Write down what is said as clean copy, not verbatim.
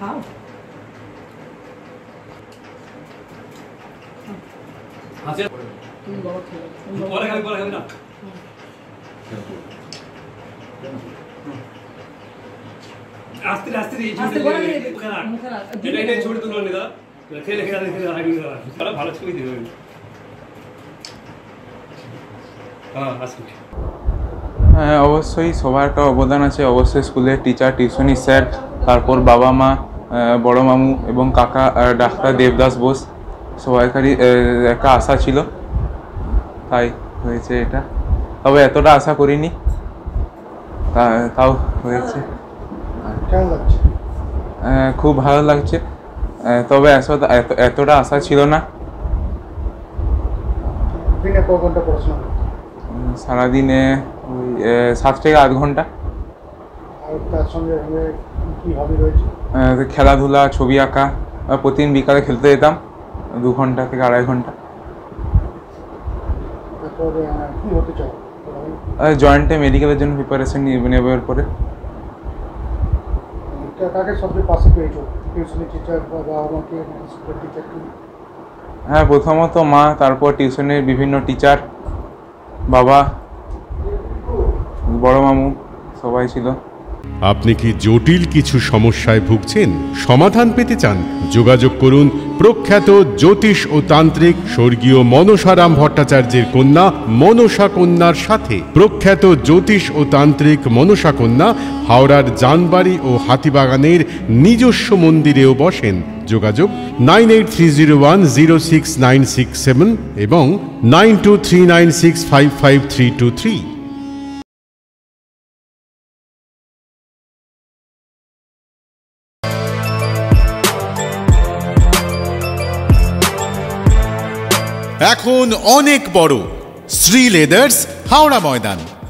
খাও। আচ্ছা তুমি বড় খেলো, পরে খাবি না। আস্তে আস্তে এই ছবি তুলো নিদা খেলে ভালো ছবি দিবে। হ্যাঁ, অবশ্যই সবার একটা অবদান আছে। অবশ্যই স্কুলের টিচার, টিউশনি স্যার, তারপর বাবা মা, বড় মামু এবং কাকা ডাক্তার দেবদাস বোস, সবাইকারই একটা আশা ছিল, তাই হয়েছে এটা। তবে এতটা আশা করিনি, তাও হয়েছে। খুব ভালো লাগছে, তবে এতটা আশা ছিল না। সারাদিনে ওই 7 থেকে 8 ঘন্টা। খেলাধুলা, ছবি আঁকা, প্রতিদিন বিকালে খেলতে যেতাম 2 ঘন্টা থেকে 2.5 ঘন্টা। জয়েন্টে মেডিকেলের জন্য প্রিপারেশন নেবার পরে। হ্যাঁ, প্রথমত মা, তারপর টিউশনের বিভিন্ন টিচার, বাবা, বড় মামু, সবাই ছিল। আপনি কি জটিল কিছু সমস্যায় ভুগছেন, সমাধান পেতে চান? যোগাযোগ করুন প্রখ্যাত জ্যোতিষ ও তান্ত্রিক স্বর্গীয় মনসারাম ভট্টাচার্যের কন্যা মনসা কন্যার সাথে। প্রখ্যাত জ্যোতিষ ও তান্ত্রিক মনসা কন্যা হাওড়ার জানবাড়ি ও হাতিবাগানের নিজস্ব মন্দিরেও বসেন। যোগাযোগ 9830106967 এবং 9239655323। এখন অনেক বড় শ্রী লেদার্স হাওড়া ময়দান।